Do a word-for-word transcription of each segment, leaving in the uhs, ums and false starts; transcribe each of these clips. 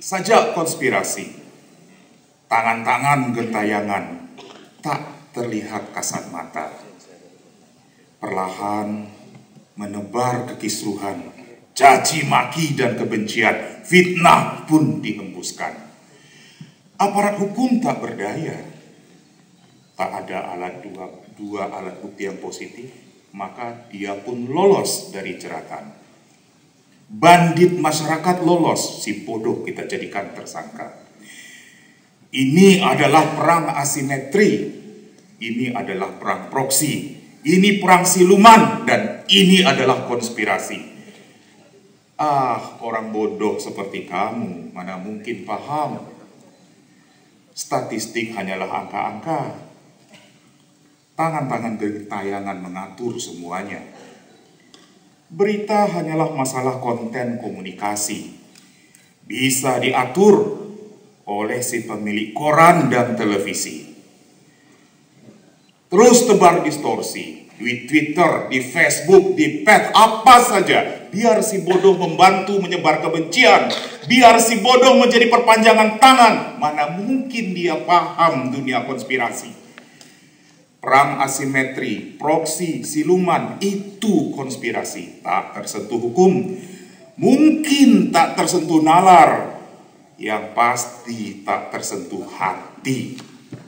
Sajak konspirasi, tangan-tangan gentayangan tak terlihat kasat mata. Perlahan menebar kekisruhan, caci maki dan kebencian, fitnah pun dihembuskan. Aparat hukum tak berdaya, tak ada alat dua, dua alat bukti yang positif, maka dia pun lolos dari jeratan. Bandit masyarakat lolos, si bodoh kita jadikan tersangka. Ini adalah perang asimetri, ini adalah perang proksi, ini perang siluman, dan ini adalah konspirasi. Ah, orang bodoh seperti kamu, mana mungkin paham. Statistik hanyalah angka-angka. Tangan-tangan gentayangan mengatur semuanya. Berita hanyalah masalah konten komunikasi. Bisa diatur oleh si pemilik koran dan televisi. Terus tebar distorsi di Twitter, di Facebook, di pet, apa saja. Biar si bodoh membantu menyebar kebencian. Biar si bodoh menjadi perpanjangan tangan. Mana mungkin dia paham dunia konspirasi. Perang asimetri, proksi, siluman, itu konspirasi. Tak tersentuh hukum, mungkin tak tersentuh nalar, yang pasti tak tersentuh hati.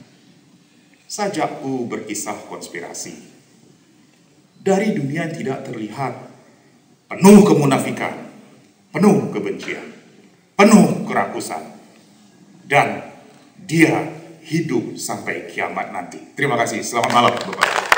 Sajakku berkisah konspirasi. Dari dunia yang tidak terlihat, penuh kemunafikan, penuh kebencian, penuh kerakusan, dan dia hidup sampai kiamat nanti. Terima kasih. Selamat malam, Bapak.